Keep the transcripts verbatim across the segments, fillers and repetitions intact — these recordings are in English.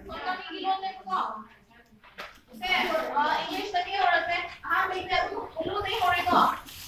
건강이 기본되고 세 어, English tadi orang teh ah baiklah hello teh orang itu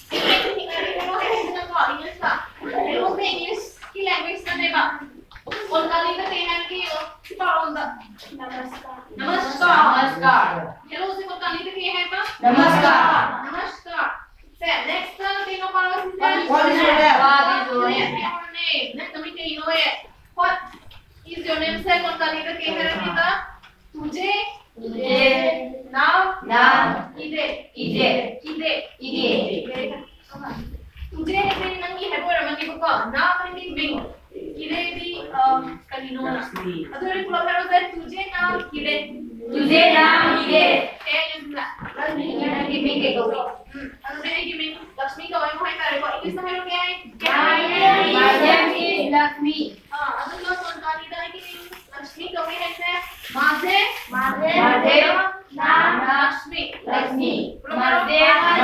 hello teh dengan kau English lah hello teh English की language tadi pak konkangi teh kehan की kita orang dah namaskar namaskar namaskar hello teh konkangi teh kehan pak namaskar namaskar se next thing apa sih what is your name what is your name next kami ke ino ya what is your name se konkangi teh kehan kita तुझे तुझे नाम नाम इधे इधे इधे इधे तुझे है नंगी है बोरा मंगी बको नाम नंगी बिंग इधे दी कलिनो ना अदोरे पुला फेरो से तुझे नाम इधे तुझे नाम इधे ए युला नंगी बिंग के गौरी अदोरे है कि बिंग लक्ष्मी का वही मोहे करे को इंग्लिश में हेलो क्या है क्या है माय नेम इज लक्ष्मी हां अदोरे कौन कानी दा है कि लक्ष्मी का वही है माझे माझे माझे नाम लक्ष्मी लक्ष्मी माझे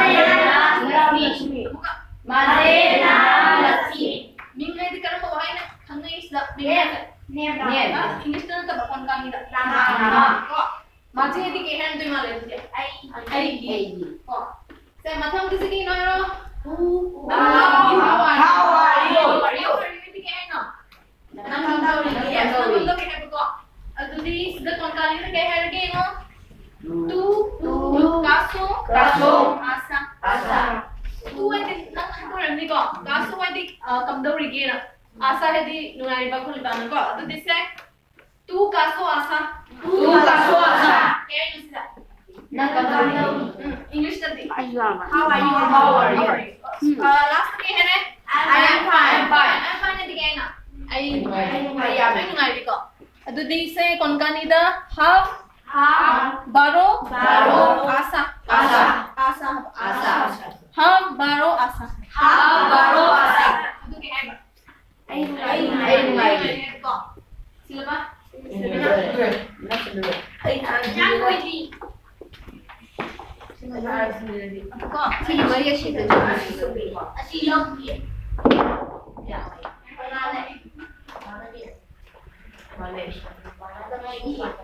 नाम लक्ष्मी माझे नाम लक्ष्मी मिंगे दिकर को है ना हंगे इस लक्ष्मी नेम नेम इंग्लिश तो तब कौन का नहीं नाम नाम को माझे यदि के हैं तो माले तुझे आई आई आई को से मथम किसी की no who how how are you how are you यदि के हैं ना नाम गौरी नाम तो के है को अदुदी सिद्ध konkangi itu kayak hari ini tu tu kaso kaso asa asa tu itu nang itu remni ko kaso itu kamdau rigi na asa itu nunari bakul banu ko अदुदी से tu kaso asa tu kaso asa kayak ini sih nang kamdau English tadi how are you how are you last kayak hari I am fine fine I am fine itu kayak na I I am nunari ko अदुदी से konkangi दा हाव हाव बारो बारो आसा आसा आसा आसा हाव बारो आसा हाव बारो आसा अदु के है आई आई आई आई को सिलबा सिलबा आई जान कोई दी सिलबा सिलबा को सिलबा ये शिद अच्छी लोग ये या वाले वाले